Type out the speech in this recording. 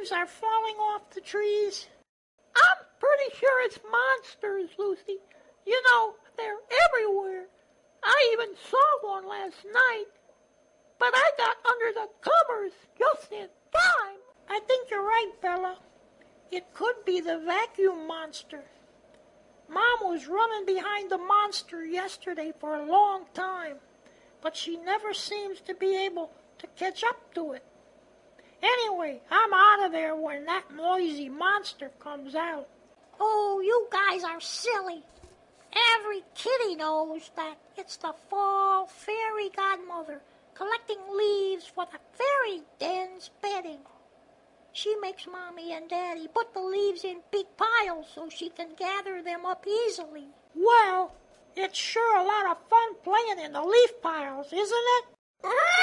leaves are falling off the trees? I'm pretty sure it's monsters, Lucy. You know, they're everywhere. I even saw one last night. But I got under the covers just in time. I think you're right, Bella. It could be the vacuum monster. Mom was running behind the monster yesterday for a long time, but she never seems to be able to catch up to it. Anyway, I'm out of there when that noisy monster comes out. Oh, you guys are silly. Every kitty knows that it's the fall fairy godmother collecting leaves for the fairy den's bedding. She makes Mommy and Daddy put the leaves in big piles so she can gather them up easily. Well, it's sure a lot of fun playing in the leaf piles, isn't it?